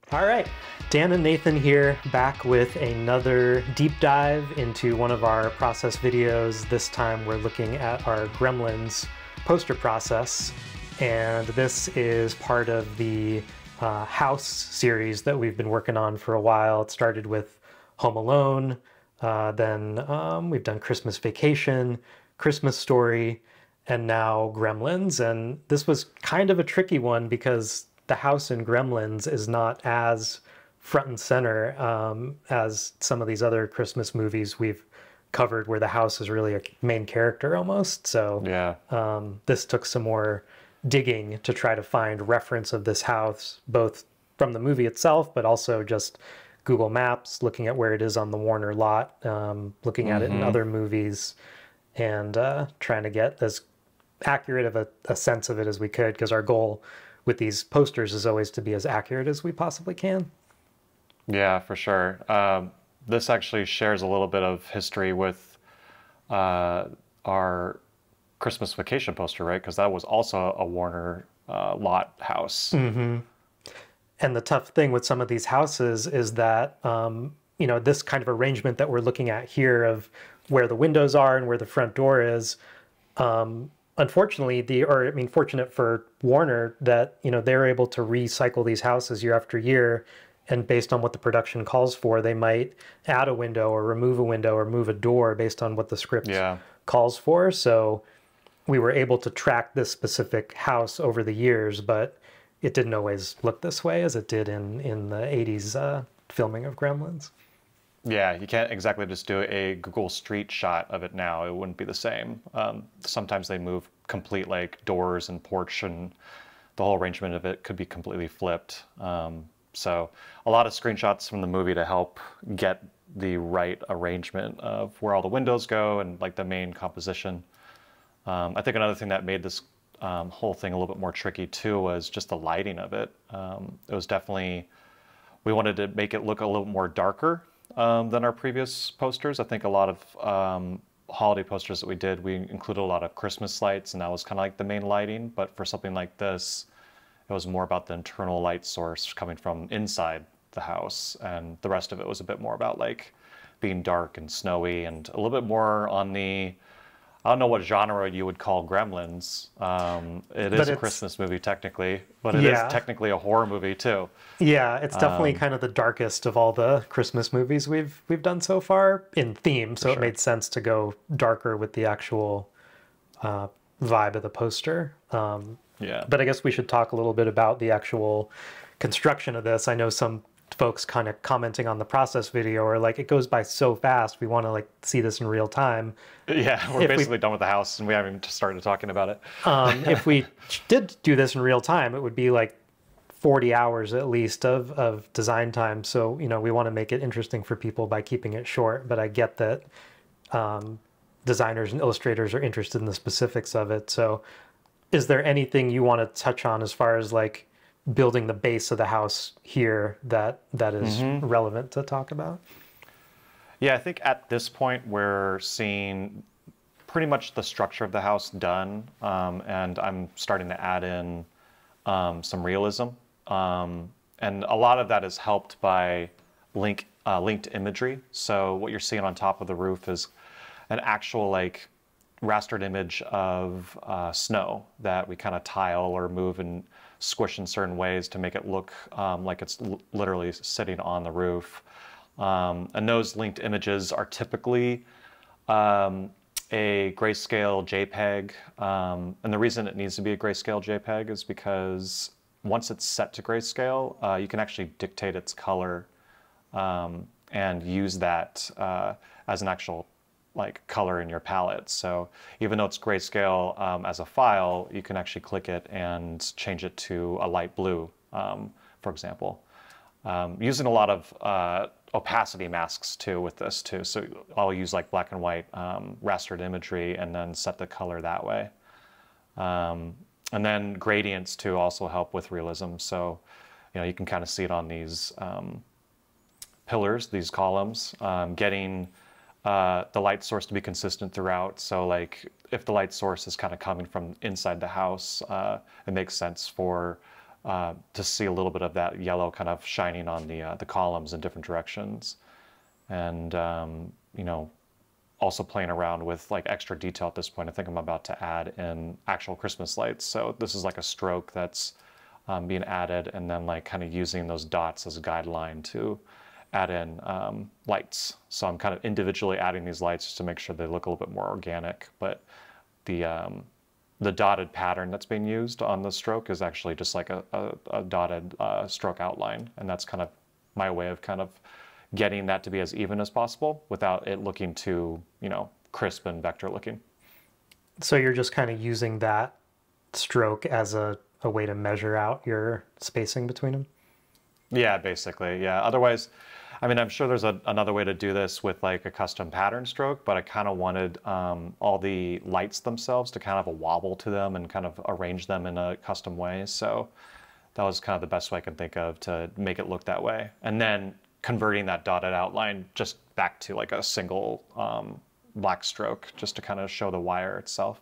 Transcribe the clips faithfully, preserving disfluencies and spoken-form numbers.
All right, Dan and Nathan here, back with another deep dive into one of our process videos. This time we're looking at our Gremlins poster process, and this is part of the uh, house series that we've been working on for a while. It started with Home Alone, uh, then um, we've done Christmas Vacation, Christmas Story, and now Gremlins. And this was kind of a tricky one because the house in Gremlins is not as front and center um, as some of these other Christmas movies we've covered where the house is really a main character almost. So yeah, um, this took some more digging to try to find reference of this house, both from the movie itself, but also just Google Maps, looking at where it is on the Warner lot, um, looking mm-hmm. at it in other movies, and uh, trying to get as accurate of a, a sense of it as we could, because our goal with these posters is always to be as accurate as we possibly can. Yeah, for sure. Um, this actually shares a little bit of history with uh, our Christmas Vacation poster, right? Because that was also a Warner uh, lot house. Mm-hmm. And the tough thing with some of these houses is that, um, you know, this kind of arrangement that we're looking at here of where the windows are and where the front door is, um, unfortunately, the or I mean, fortunate for Warner that, you know, they're able to recycle these houses year after year, and based on what the production calls for, they might add a window or remove a window or move a door based on what the script yeah. calls for. So we were able to track this specific house over the years, but it didn't always look this way as it did in in the eighties uh, filming of Gremlins. Yeah, you can't exactly just do a Google Street shot of it now. It wouldn't be the same. Um, sometimes they move complete like doors and porch, and the whole arrangement of it could be completely flipped. Um, so a lot of screenshots from the movie to help get the right arrangement of where all the windows go and like the main composition. Um, I think another thing that made this um, whole thing a little bit more tricky too was just the lighting of it. Um, it was definitely, we wanted to make it look a little more darker Um, than our previous posters. I think a lot of um, holiday posters that we did, we included a lot of Christmas lights, and that was kind of like the main lighting. But for something like this, it was more about the internal light source coming from inside the house, and the rest of it was a bit more about like being dark and snowy, and a little bit more on the, I don't know what genre you would call Gremlins. Um, it is a Christmas movie technically, but it yeah. is technically a horror movie too. Yeah, it's definitely um, kind of the darkest of all the Christmas movies we've we've done so far in theme. So sure. It made sense to go darker with the actual uh, vibe of the poster. Um, yeah. But I guess we should talk a little bit about the actual construction of this. I know some folks kind of commenting on the process video are like, it goes by so fast, we want to like see this in real time. Yeah, we're if basically we, done with the house and we haven't even started talking about it. um, if we did do this in real time, it would be like forty hours at least of, of design time. So, you know, we want to make it interesting for people by keeping it short, but I get that um, designers and illustrators are interested in the specifics of it. So is there anything you want to touch on as far as like building the base of the house here that that is mm-hmm. relevant to talk about? Yeah, I think at this point we're seeing pretty much the structure of the house done, um, and I'm starting to add in um, some realism, um, and a lot of that is helped by link uh, linked imagery. So what you're seeing on top of the roof is an actual like rastered image of uh, snow that we kind of tile or move and squish in certain ways to make it look um, like it's l literally sitting on the roof. Um, and those linked images are typically um, a grayscale JPEG. Um, and the reason it needs to be a grayscale JPEG is because once it's set to grayscale, uh, you can actually dictate its color um, and use that uh, as an actual like color in your palette. So even though it's grayscale um, as a file, you can actually click it and change it to a light blue, um, for example. Um, using a lot of uh, opacity masks too with this too. So I'll use like black and white um, rastered imagery and then set the color that way. Um, and then gradients too also help with realism. So, you know, you can kind of see it on these um, pillars, these columns, um, getting uh, the light source to be consistent throughout. So like if the light source is kind of coming from inside the house, uh, it makes sense for uh, to see a little bit of that yellow kind of shining on the, uh, the columns in different directions. And, um, you know, also playing around with like extra detail at this point. I think I'm about to add in actual Christmas lights. So this is like a stroke that's um, being added, and then like kind of using those dots as a guideline to add in um, lights. So I'm kind of individually adding these lights just to make sure they look a little bit more organic. But the um, the dotted pattern that's being used on the stroke is actually just like a, a, a dotted uh, stroke outline. And that's kind of my way of kind of getting that to be as even as possible without it looking too, you know, crisp and vector looking. So you're just kind of using that stroke as a, a way to measure out your spacing between them? Yeah, basically, yeah. Otherwise, I mean, I'm sure there's a, another way to do this with like a custom pattern stroke, but I kind of wanted um, all the lights themselves to kind of have a wobble to them and kind of arrange them in a custom way. So that was kind of the best way I can think of to make it look that way. And then converting that dotted outline just back to like a single um, black stroke just to kind of show the wire itself.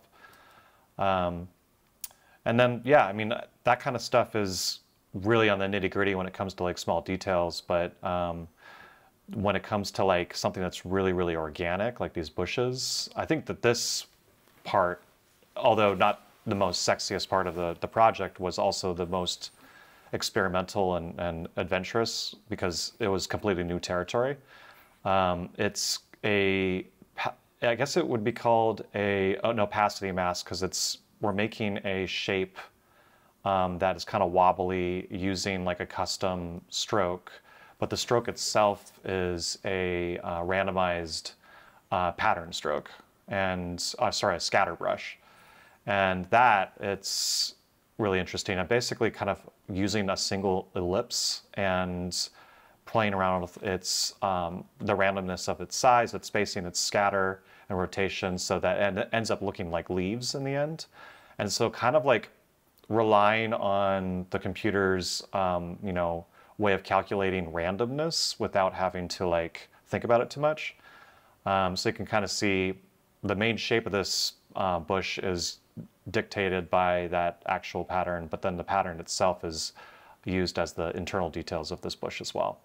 Um, and then, yeah, I mean, that kind of stuff is really on the nitty gritty when it comes to like small details. But um, when it comes to like something that's really, really organic, like these bushes, I think that this part, although not the most sexiest part of the, the project, was also the most experimental and, and adventurous because it was completely new territory. Um, it's a, I guess it would be called a, an opacity mask because it's, we're making a shape um, that is kind of wobbly using like a custom stroke, but the stroke itself is a uh, randomized uh, pattern stroke and, uh, sorry, a scatter brush. And that, it's really interesting. I'm basically kind of using a single ellipse and playing around with its um, the randomness of its size, its spacing, its scatter and rotation, so that it ends up looking like leaves in the end. And so kind of like relying on the computer's um, you know, way of calculating randomness without having to like think about it too much. Um, so you can kind of see the main shape of this uh, bush is dictated by that actual pattern, but then the pattern itself is used as the internal details of this bush as well.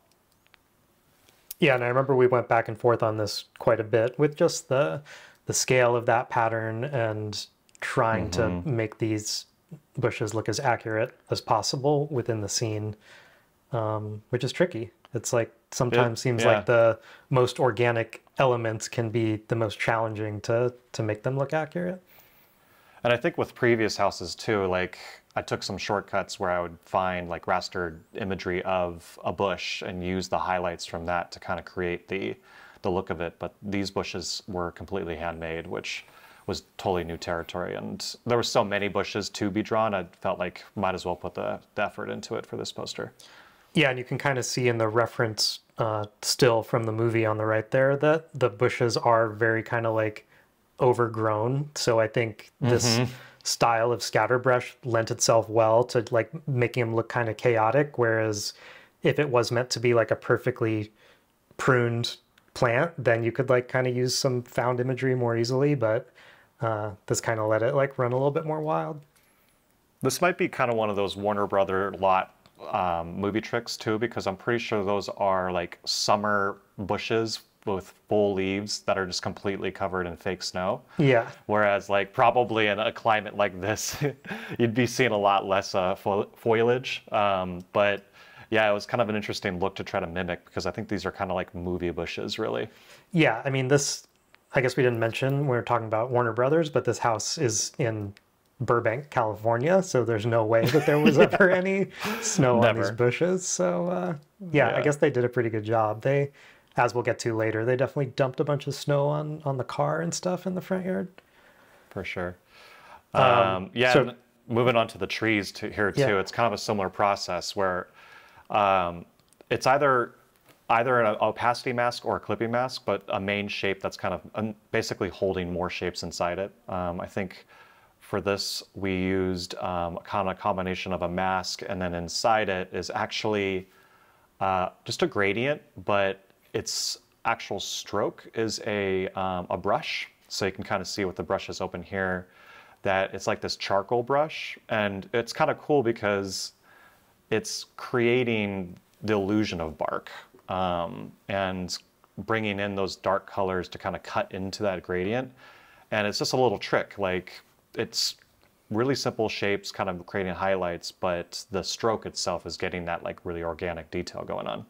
Yeah, and I remember we went back and forth on this quite a bit with just the the scale of that pattern and trying mm-hmm. to make these bushes look as accurate as possible within the scene, um, which is tricky. It's like sometimes it, seems yeah. like the most organic elements can be the most challenging to to make them look accurate. And I think with previous houses too, like I took some shortcuts where I would find like rastered imagery of a bush and use the highlights from that to kind of create the, the look of it. But these bushes were completely handmade, which was totally new territory. And there were so many bushes to be drawn, I felt like might as well put the, the effort into it for this poster. Yeah, and you can kind of see in the reference uh, still from the movie on the right there that the bushes are very kind of like overgrown. So I think this mm-hmm. style of scatterbrush lent itself well to like making them look kind of chaotic, whereas if it was meant to be like a perfectly pruned plant, then you could like kind of use some found imagery more easily, but uh, this kind of let it like run a little bit more wild. This might be kind of one of those Warner Brother lot um, movie tricks too, because I'm pretty sure those are like summer bushes with full leaves that are just completely covered in fake snow. Yeah. Whereas like probably in a climate like this, you'd be seeing a lot less uh, fo foliage. Um, but yeah, it was kind of an interesting look to try to mimic because I think these are kind of like movie bushes, really. Yeah, I mean, this, I guess we didn't mention, we were talking about Warner Brothers, but this house is in Burbank, California, so there's no way that there was ever any snow on these bushes. So uh, yeah, yeah, I guess they did a pretty good job. They, as we'll get to later, they definitely dumped a bunch of snow on, on the car and stuff in the front yard. For sure. Um, um, yeah, so, moving on to the trees to here too, yeah. It's kind of a similar process where um, it's either either an opacity mask or a clipping mask, but a main shape that's kind of basically holding more shapes inside it. Um, I think for this, we used um, kind of a combination of a mask, and then inside it is actually uh, just a gradient, but its actual stroke is a, um, a brush. So you can kind of see with the brushes open here that it's like this charcoal brush. And it's kind of cool because it's creating the illusion of bark, um, and bringing in those dark colors to kind of cut into that gradient. And it's just a little trick. Like, it's really simple shapes kind of creating highlights, but the stroke itself is getting that like really organic detail going on.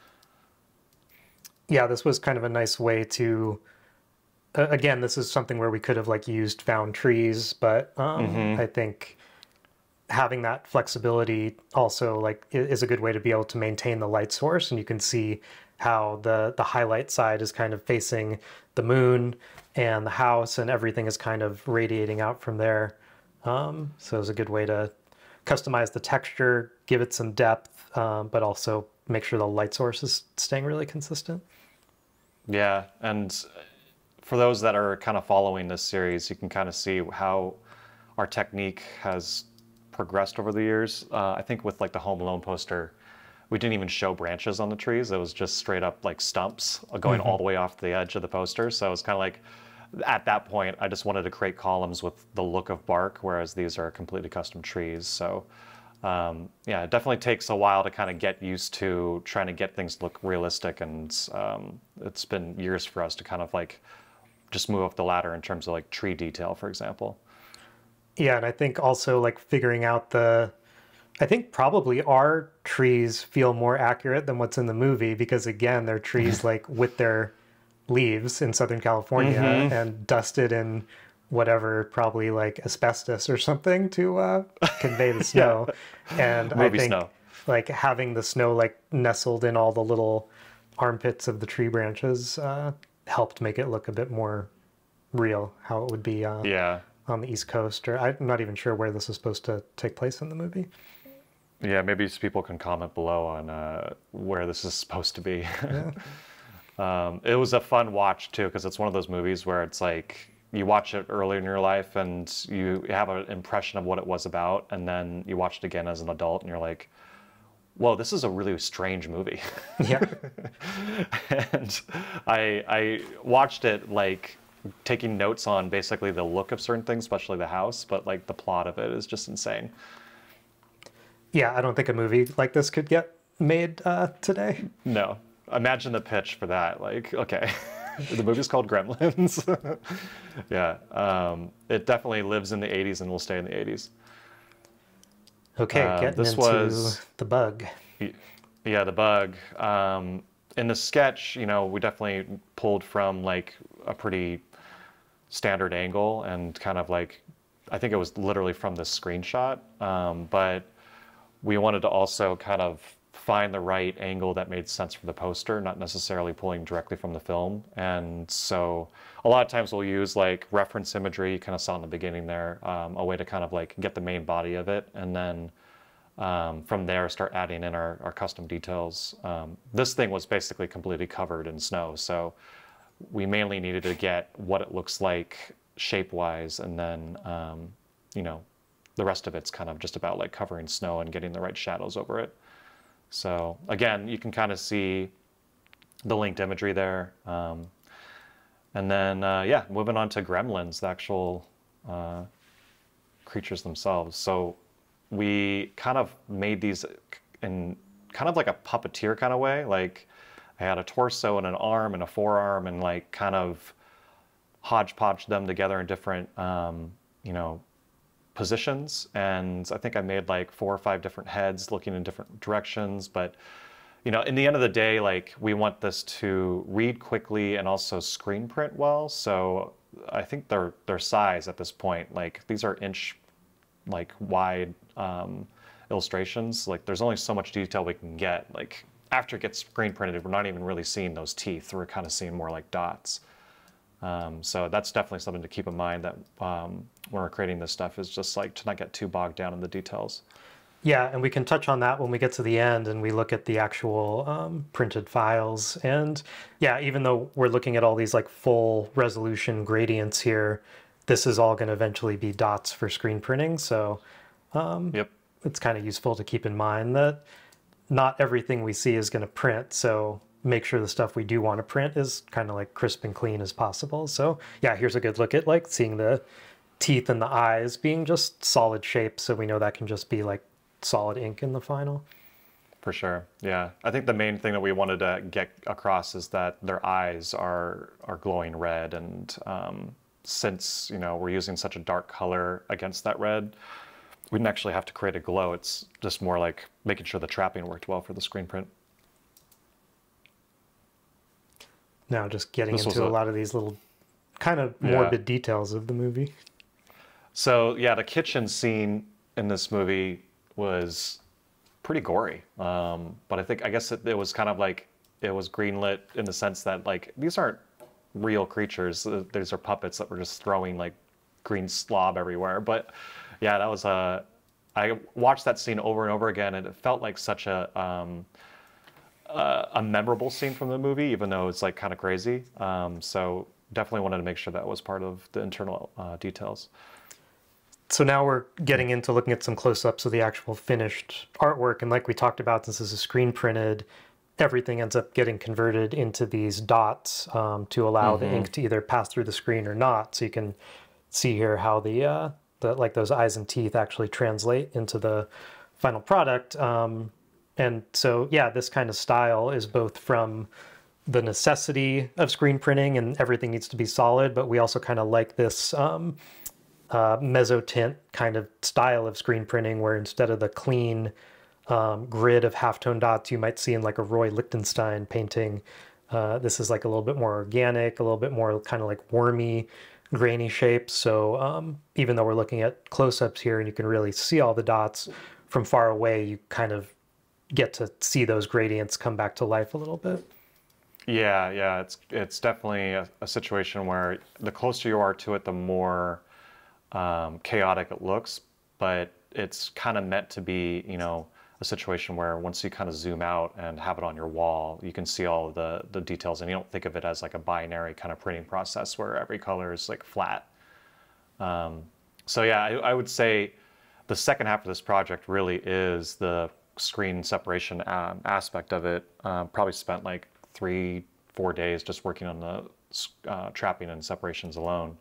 Yeah, this was kind of a nice way to, uh, again, this is something where we could have like used found trees, but um, mm-hmm. I think having that flexibility also like is a good way to be able to maintain the light source. And you can see how the, the highlight side is kind of facing the moon and the house, and everything is kind of radiating out from there. Um, so it's a good way to customize the texture, give it some depth, um, but also make sure the light source is staying really consistent. Yeah, and for those that are kind of following this series, you can kind of see how our technique has progressed over the years. Uh, I think with like the Home Alone poster, we didn't even show branches on the trees. It was just straight up like stumps going mm-hmm. all the way off the edge of the poster. So it was kind of like, at that point, I just wanted to create columns with the look of bark, whereas these are completely custom trees. So um, yeah, it definitely takes a while to kind of get used to trying to get things to look realistic. And um, it's been years for us to kind of like just move up the ladder in terms of like tree detail, for example. Yeah, and I think also like figuring out the, I think probably our trees feel more accurate than what's in the movie, because again, they're trees like with their leaves in Southern California mm-hmm. and dusted in whatever, probably like asbestos or something to uh, convey the snow. Yeah. And movie I think snow. Like having the snow like nestled in all the little armpits of the tree branches uh, helped make it look a bit more real, how it would be uh, yeah. on the East Coast. Or I'm not even sure where this is supposed to take place in the movie. Yeah, maybe people can comment below on uh, where this is supposed to be. Yeah. um, it was a fun watch too, because it's one of those movies where it's like you watch it early in your life and you have an impression of what it was about, and then you watch it again as an adult and you're like, whoa, this is a really strange movie. Yeah. And I, I watched it like taking notes on basically the look of certain things, especially the house, but like the plot of it is just insane. Yeah, I don't think a movie like this could get made uh, today. No. Imagine the pitch for that. Like, okay, the movie's called Gremlins. Yeah, um, it definitely lives in the eighties and will stay in the eighties. Okay, uh, getting this into was, the bug. Yeah, the bug. Um, in the sketch, you know, we definitely pulled from like a pretty standard angle and kind of like, I think it was literally from this screenshot, um, but we wanted to also kind of find the right angle that made sense for the poster, not necessarily pulling directly from the film. And so a lot of times we'll use like reference imagery, you kind of saw in the beginning there, um, a way to kind of like get the main body of it. And then um, from there start adding in our, our custom details. Um, this thing was basically completely covered in snow. So we mainly needed to get what it looks like shape-wise, and then, um, you know, the rest of it's kind of just about like covering snow and getting the right shadows over it. So again, you can kind of see the linked imagery there. Um, and then, uh, yeah, moving on to Gremlins, the actual uh, creatures themselves. So we kind of made these in kind of like a puppeteer kind of way. Like I had a torso and an arm and a forearm and like kind of hodgepodge them together in different, um, you know, positions. And I think I made like four or five different heads looking in different directions. But, you know, in the end of the day, like we want this to read quickly and also screen print well. So I think their their size at this point, like these are inch like wide um, illustrations. Like there's only so much detail we can get. Like after it gets screen printed, we're not even really seeing those teeth. We're kind of seeing more like dots. Um, so that's definitely something to keep in mind, that um, when we're creating this stuff, is just like to not get too bogged down in the details. Yeah, and we can touch on that when we get to the end and we look at the actual um, printed files. And yeah, even though we're looking at all these like full resolution gradients here, this is all going to eventually be dots for screen printing. So um, yep. It's kind of useful to keep in mind that not everything we see is going to print. So make sure the stuff we do want to print is kind of like crisp and clean as possible. So yeah, here's a good look at like seeing the teeth and the eyes being just solid shapes. So we know that can just be like solid ink in the final. For sure, yeah. I think the main thing that we wanted to get across is that their eyes are are glowing red, and um, since you know we're using such a dark color against that red, we didn't actually have to create a glow. It's just more like making sure the trapping worked well for the screen print. Now just getting This into a, a lot of these little kind of morbid yeah. details of the movie. So yeah, the kitchen scene in this movie was pretty gory. Um, but I think, I guess it, it was kind of like, it was greenlit in the sense that like, these aren't real creatures. These are puppets that were just throwing like green slob everywhere. But yeah, that was a, I watched that scene over and over again, and it felt like such a, um, uh, a memorable scene from the movie, even though it's like kind of crazy. Um, so definitely wanted to make sure that was part of the internal uh, details. So now we're getting into looking at some close-ups of the actual finished artwork. And like we talked about, since this is screen printed, everything ends up getting converted into these dots um, to allow mm-hmm. the ink to either pass through the screen or not. So you can see here how the, uh, the like those eyes and teeth actually translate into the final product. Um, and so, yeah, this kind of style is both from the necessity of screen printing and everything needs to be solid, but we also kind of like this um, uh, mezzotint kind of style of screen printing where instead of the clean um, grid of halftone dots you might see in like a Roy Lichtenstein painting, uh, this is like a little bit more organic, a little bit more kind of like wormy, grainy shapes. So um, even though we're looking at close-ups here and you can really see all the dots from far away, you kind of get to see those gradients come back to life a little bit. Yeah, yeah, it's it's definitely a, a situation where the closer you are to it, the more um, chaotic it looks, but it's kind of meant to be, you know, a situation where once you kind of zoom out and have it on your wall, you can see all of the, the details, and you don't think of it as like a binary kind of printing process where every color is like flat. Um, so yeah, I, I would say the second half of this project really is the screen separation um, aspect of it. Um, probably spent like three, four days just working on the uh, trapping and separations alone.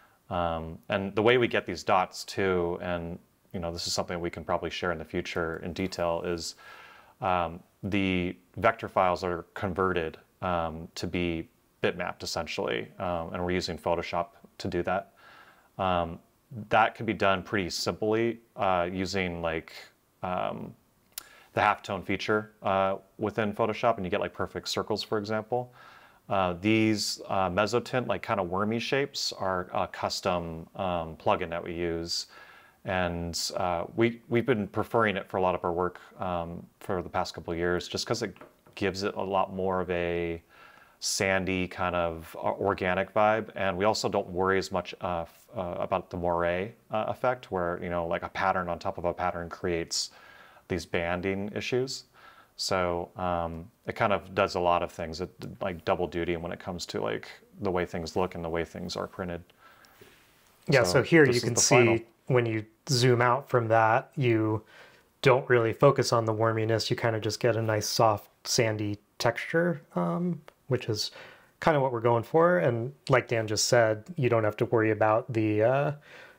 Um, and the way we get these dots too, and you know, this is something we can probably share in the future in detail, is um, the vector files are converted um, to be bitmapped essentially, um, and we're using Photoshop to do that. Um, that can be done pretty simply uh, using like um, the halftone feature uh, within Photoshop, and you get like perfect circles, for example. Uh, these uh, mezzotint, like kind of wormy shapes, are a custom um, plugin that we use, and uh, we we've been preferring it for a lot of our work um, for the past couple of years, just because it gives it a lot more of a sandy kind of organic vibe, and we also don't worry as much uh, uh, about the moire uh, effect, where you know, like a pattern on top of a pattern creates these banding issues. So um, it kind of does a lot of things, it, like double duty when it comes to like the way things look and the way things are printed. Yeah, so, so here you can see final. When you zoom out from that, you don't really focus on the worminess, you kind of just get a nice soft sandy texture, um, which is kind of what we're going for. And like Dan just said, you don't have to worry about the uh,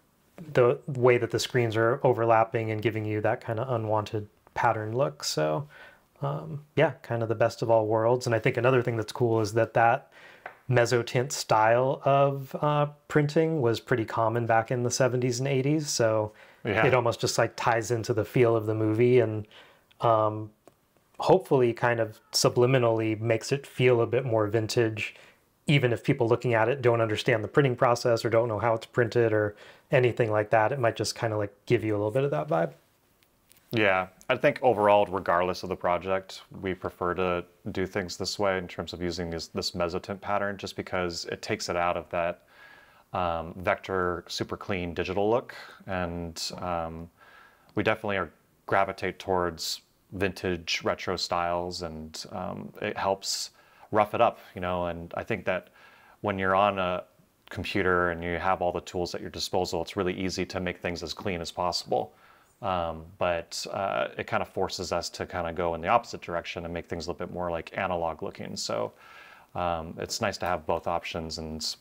the way that the screens are overlapping and giving you that kind of unwanted pattern look. So um, yeah, kind of the best of all worlds. And I think another thing that's cool is that that mezzotint style of uh, printing was pretty common back in the seventies and eighties. So yeah. It almost just like ties into the feel of the movie, and um, hopefully kind of subliminally makes it feel a bit more vintage, even if people looking at it don't understand the printing process or don't know how it's printed or anything like that. It might just kind of like give you a little bit of that vibe. Yeah, I think overall, regardless of the project, we prefer to do things this way in terms of using this, this mezzotint pattern, just because it takes it out of that um, vector, super clean digital look. And um, we definitely are gravitate towards vintage retro styles, and um, it helps rough it up, you know. And I think that when you're on a computer and you have all the tools at your disposal, it's really easy to make things as clean as possible. Um, but uh, it kind of forces us to kind of go in the opposite direction and make things a little bit more like analog looking. So um, it's nice to have both options, and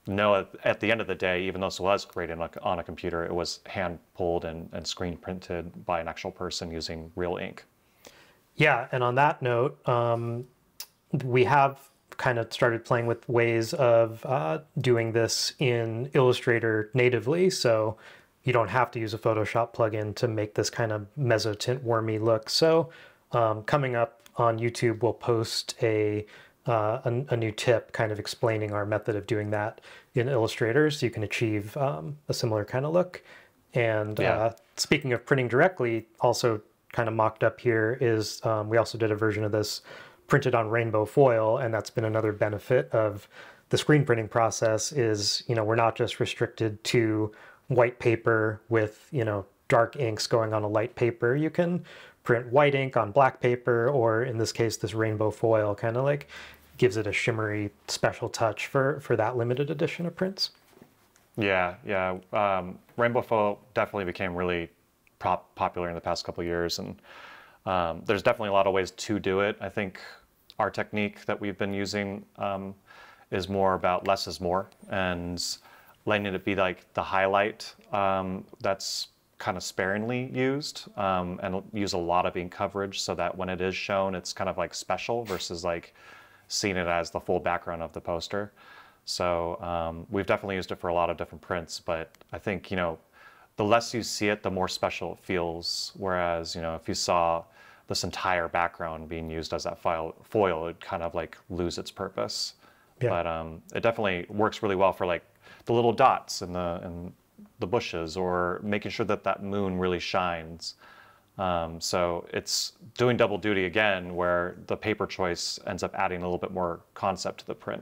know at, at the end of the day, even though this was created on a, on a computer, it was hand pulled and, and screen printed by an actual person using real ink. Yeah, and on that note, um, we have kind of started playing with ways of uh, doing this in Illustrator natively, so you don't have to use a Photoshop plugin to make this kind of mezzotint wormy look. So um, coming up on YouTube, we'll post a, uh, a, a new tip kind of explaining our method of doing that in Illustrator, so you can achieve um, a similar kind of look. And yeah. uh, speaking of printing directly, also kind of mocked up here is um, we also did a version of this printed on rainbow foil, and that's been another benefit of the screen printing process is, you know, we're not just restricted to white paper with, you know, dark inks going on a light paper. You can print white ink on black paper, or in this case, this rainbow foil kind of like gives it a shimmery special touch for, for that limited edition of prints. Yeah, yeah. Um, rainbow foil definitely became really pop popular in the past couple of years, and um, there's definitely a lot of ways to do it. I think our technique that we've been using um, is more about less is more, and letting it be like the highlight um, that's kind of sparingly used, um, and use a lot of ink coverage so that when it is shown, it's kind of like special versus like seeing it as the full background of the poster. So um, we've definitely used it for a lot of different prints, but I think, you know, the less you see it, the more special it feels. Whereas, you know, if you saw this entire background being used as that foil, foil it'd kind of like lose its purpose. Yeah. But um, it definitely works really well for like the little dots in the, in the bushes, or making sure that that moon really shines. Um, so it's doing double duty again, where the paper choice ends up adding a little bit more concept to the print.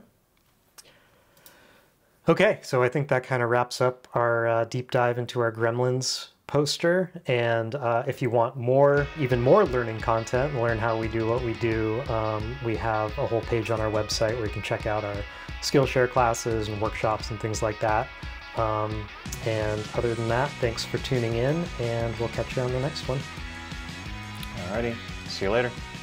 Okay, so I think that kind of wraps up our uh, deep dive into our Gremlins poster. And uh, if you want more, even more learning content, and learn how we do what we do, um, we have a whole page on our website where you can check out our Skillshare classes and workshops and things like that. Um, and other than that, thanks for tuning in, and we'll catch you on the next one. Alrighty, see you later.